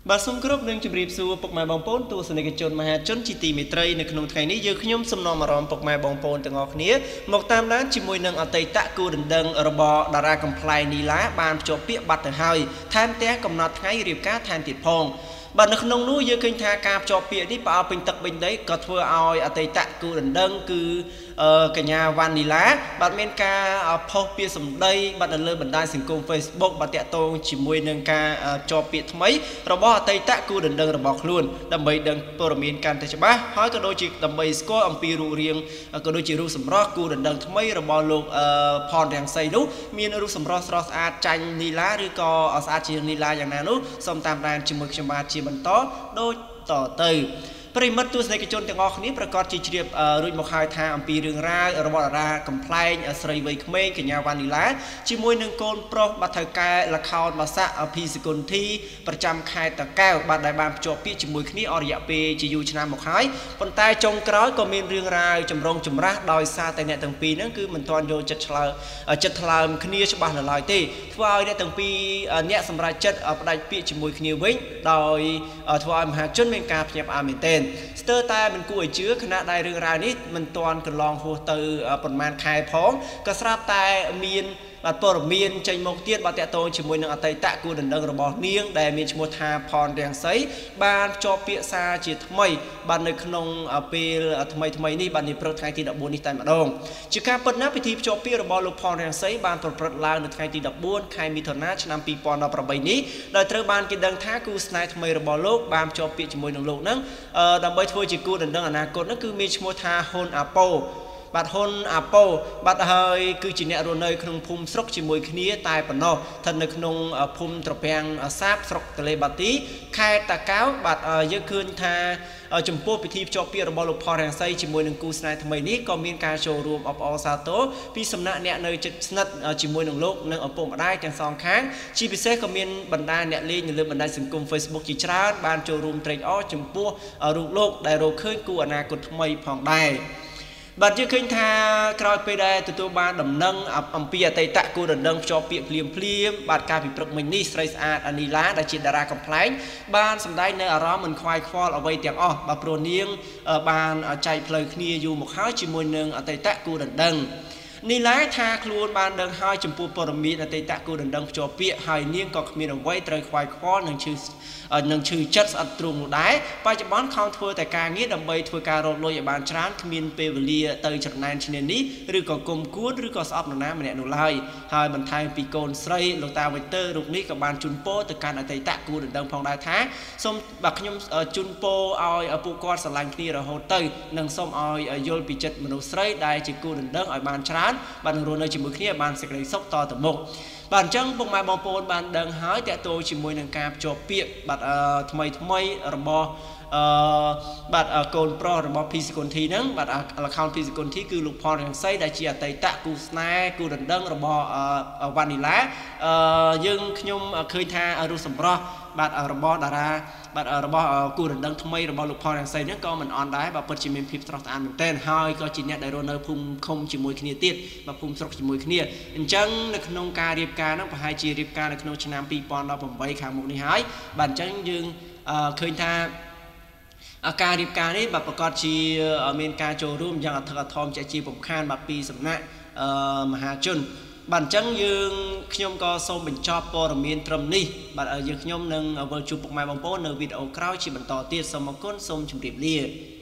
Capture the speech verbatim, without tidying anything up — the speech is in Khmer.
បាទសូមគោរពនឹងជម្រាបសួរពុកម៉ែបងប្អូនទស្សនិកជនមហាជនជាទីមេត្រីនៅក្នុងថ្ងៃនេះយើងខ្ញុំសំណូមអារម្មណ៍ពុកម៉ែបងប្អូនទាំងអស់គ្នាមកតាមដានជាមួយនឹងអតីតគូដណ្ដឹងរបស់តារាកំ pl ែងនីឡាបានភ្ជាប់ពាក្យបាត់ទៅហើយថែមទាំងកំណត់ថ្ងៃរៀបការថែមទៀតផងបាទនៅក្នុងនោះយើងឃើញថាការភ្ជាប់ពាក្យនេះផ្អើលពេញទឹកពេញដីក៏ធ្វើឲ្យអតីតគូដណ្ដឹងគឺកញ្ញាវ៉ាន់នីឡាបាទមានការផុសពាក្យសម្ដីបាទនៅលើបណ្ដាញសង្គម Facebook បាទតាក់ទងជាមួយនឹងការភ្ជាប់ពាក្យថ្មីរបស់អតីតគូដណ្ដឹងរបស់ខ្លួនដើម្បីដឹងព័ត៌មានកាន់តែច្បាស់ហើយក៏ដូចជាដើម្បីស្គាល់អំពីរូបរាងក៏ដូចជារូបសម្រស់គូដណ្ដឹងថ្មីរបស់លោកផនរាំងសីនោះមានរូបសម្រស់ស្រស់ស្អាតចាញ់នីឡាឬក៏ស្អាតជាងនីឡាយ៉ាងណានោះសូមតាមដានជាមួយខ្ញុំបាទជាបន្តដូចតទៅប្រិមិត្តទស្សនិកជនទាំងអស់គ្នាប្រកាសជាជ្រាបរួចមកហើយថាអំពីរឿងរ៉ាវរបស់តារាកំ pl ែងស្រីវ័យក្មេងកញ្ញាវ៉ាន់នីឡាជាមួយនឹងកូនប្រុសបាទថៅកែលខោនបាសាក់ភីសកុនធីប្រចាំខេត្តតាកែវបាទដែលបានភ្ជាប់ពាក្យជាមួយគ្នាអស់រយៈពេលជាយូរឆ្នាំមកហើយប៉ុន្តែចុងក្រោយក៏មានរឿងរ៉ាវចម្រុងចម្រាស់ដោយសារតែអ្នកទាំងពីរហ្នឹងគឺមិនទាន់យកចិត្តឆ្លើចិត្តថ្លើមគ្នាច្បាស់នៅឡើយទេធ្វើឲ្យអ្នកទាំងពីរអ្នកសម្រេចចិត្តផ្ដាច់ពាក្យជាមួយគ្នាវិញដោយធ្វើឲ្យមហាជនមានការភ្ញាក់ផ្អើលមែនទែនស្ទើរតែមិនគួរឲ្យជឿខណៈដែលរឿងរ៉ាវនេះមិនទាន់កន្លងហួសទៅប្រហែលខែផងក៏ស្រាប់តែមានបាទព័ត៌មានចេញមកទៀតបាទតាក់ទងជាមួយនឹងអតីតគូដណ្ដឹងរបស់នាងដែលមានឈ្មោះថាផនរាំងសីបានភ្ជាប់ពាក្យសារជាថ្មីបាទនៅក្នុងពេលថ្មីថ្មីនេះបាទនាព្រឹកថ្ងៃទីដប់បួននេះតែម្ដងជាការពិតណាស់ពិធីភ្ជាប់ពាក្យរបស់លោកផនរាំងសីបានប្រព្រឹត្តឡើងនៅថ្ងៃទីដប់បួនខែមិថុនាឆ្នាំពីរពាន់ដប់ប្រាំបីនេះដោយត្រូវបានគេដឹងថាគូស្នេហ៍ថ្មីរបស់លោកបានភ្ជាប់ពាក្យជាមួយនឹងលោកនឹងដើម្បីធ្វើជាគូដណ្ដឹងអនាគតនោះគឺមានឈ្មោះថាហ៊ុនអាប៉ូបាទហ៊ុនអាប៉ូបាទហើយគឺជាអ្នករស់នៅក្នុងភូមិស្រុកជាមួយគ្នាតែប៉ុណ្ណោះស្ថិតនៅក្នុងភូមិត្រពាំងសាបស្រុកតលេបាទីខេត្តតាកែវបាទយើងឃើញថាចំពោះពិធីភ្ជាប់ពាក្យរបស់លោកផនរាំងសីជាមួយនឹងគូស្នេហ៍ថ្មីនេះក៏មានការចូលរួមអបអរសាទរពីសំណាក់អ្នកនៅជិតស្និទ្ធជាមួយនឹងលោកនិងឪពុកម្ដាយទាំងសងខាងជាពិសេសក៏មានបណ្ដាអ្នកលេងនៅលើបណ្ដាញសង្គម Facebook ជាច្រើនបានចូលរួមត្រេកអរចំពោះរូបលោកដែលរកឃើញគូអនាគតថ្មីផងដែរបាទយើងឃើញថាក្រោយពេលដែលទទួលបានដំណឹងអំពីអតីតគូដណ្ដឹងភ្ជាប់ពាក្យភ្លាមភ្លាមបាទការពិព្រឹកមិញនេះស្រីស្អាតអានីឡាដែលជាតារាកំ pl ែងបានសម្ដែងនៅអារម្មណ៍មិនខ្វាយខ្វល់អ្វីទាំងអស់បាទព្រោះនាងបានចែកផ្លូវគ្នាយូរមកហើយជាមួយនឹងអតីតគូដណ្ដឹងនីឡាថាខ្លួនបានដឹងហើយចំពោះព័ត៌មានអតីតគូដណ្ដឹងភ្ជាប់ពាក្យហើយនាងក៏គ្មានអ្វីត្រូវខ្វាយខ្វល់នឹងឈឺនឹងឈឺចិត្តស្អិតទ្រូងនោះដែរបច្ចុប្បន្នខំធ្វើតែការងារដើម្បីធ្វើការរកលុយឲ្យបានច្រើនគ្មានពេលវេលាទៅចំណែនឈ្នានេះឬក៏គុំគួនឬក៏ស្អប់នរណាម្នាក់នោះឡើយហើយបន្ថែមពីកូនស្រីលោកតាវិទ័យរូបនេះក៏បានជូនពរទៅកាន់អតីតគូដណ្ដឹងផងដែរថាសូមបាទខ្ញុំជូនពរឲ្យពួកគាត់ស្រឡាញ់គ្នារហូតទៅនិងសូមឲ្យយល់ពីចិត្តមនុស្សស្រីដែលជាគូដណ្ដឹងឲ្យបានច្រើនបានរស់នៅជាមួយគ្នាបានសេចក្តីសុខតទៅមុខបាទអញ្ចឹងពុកម៉ែបងប្អូនបានដឹងហើយតើតើជាមួយនឹងការភ្ជាប់ពាក្យបាទថ្មីថ្មីរបស់អឺបាទកូនប្រុសរបស់ភីសកុនធីហ្នឹងបាទលខោនភីសកុនធីគឺលោកផនរាំងសីដែលជាអតីតគូស្នេហ៍គូដណ្ដឹងរបស់វ៉ានីឡាអឺយើងខ្ញុំឃើញថារូបសម្រស់បាទរបស់តារាបាទរបស់គូដណ្ដឹងថ្មីរបស់លោកផនរាំងសីហ្នឹងក៏មិនអន់ដែរបាទពិតជាមានភាពស្រស់ស្អាតមែនទែនហើយក៏ជាអ្នកដែលរស់នៅភូមិឃុំជាមួយគ្នាទៀតបាទភូមិស្រុកជាមួយគ្នាអញ្ចឹងនៅក្នុងការរៀបការហ្នឹងប្រហែលជារៀបការនៅក្នុងឆ្នាំពីរពាន់ដប់ប្រាំបីខាងមុខនេះហើយបាទអញ្ចឹងយើងឃើញថាការរៀបការនេះបាទប្រកាសជាមានការចូលរួមយ៉ាងអធិកអធមជាជាបំខានបាទពីសំណាក់មហាជនបាទអញ្ចឹងយើងខ្ញុំក៏សូមបញ្ចប់ព័ត៌មានត្រឹមនេះបាទយើងខ្ញុំនឹងវិលជួបពុកម៉ែបងប្អូននៅវីដេអូក្រោយជាបន្តទៀតសូមអរគុណសូមជម្រាបលា